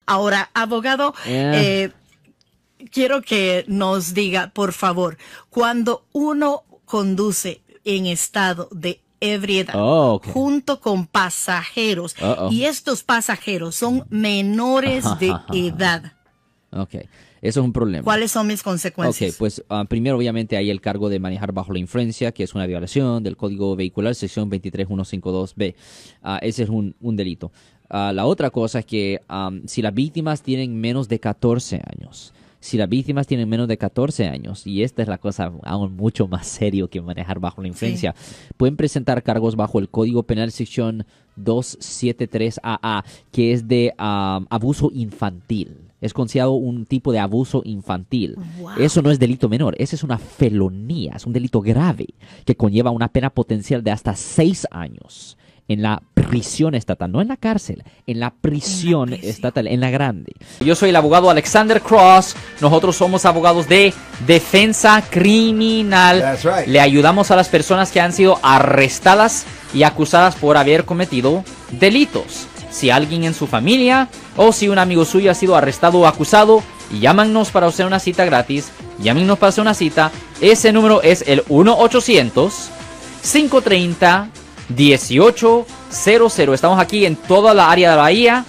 Ahora, abogado, Yeah. Quiero que nos diga, por favor, cuando uno conduce en estado de ebriedad junto con pasajeros y estos pasajeros son menores de edad. Ok, eso es un problema. ¿Cuáles son mis consecuencias? Ok, pues primero obviamente hay el cargo de manejar bajo la influencia, que es una violación del Código Vehicular, sección 23152B. Ese es un delito. La otra cosa es que si las víctimas tienen menos de 14 años, y esta es la cosa aún mucho más serio que manejar bajo la influencia, pueden presentar cargos bajo el Código Penal sección 273AA, que es de abuso infantil. Es considerado un tipo de abuso infantil. Wow. Eso no es delito menor, esa es una felonía, es un delito grave que conlleva una pena potencial de hasta 6 años. En la prisión estatal, no en la cárcel, en la prisión estatal, en la grande. Yo soy el abogado Alexander Cross. Nosotros somos abogados de defensa criminal. That's right. Le ayudamos a las personas que han sido arrestadas y acusadas por haber cometido delitos. Si alguien en su familia o si un amigo suyo ha sido arrestado o acusado, llámanos para hacer una cita gratis. Llámenos para hacer una cita. Ese número es el 1-800-530-1800. Estamos aquí en toda la área de la Bahía.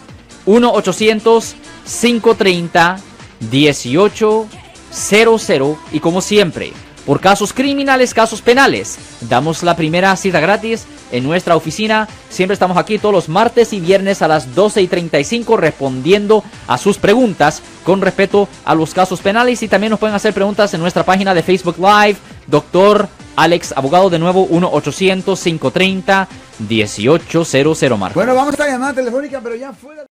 1-800-530-1800. Y como siempre, por casos criminales, casos penales, damos la primera cita gratis en nuestra oficina. Siempre estamos aquí todos los martes y viernes a las 12:35 respondiendo a sus preguntas con respecto a los casos penales. Y también nos pueden hacer preguntas en nuestra página de Facebook Live. Doctor Alex, abogado, de nuevo, 1-800-530-1800, Marcos. Bueno, vamos a llamar telefónica, pero ya fuera.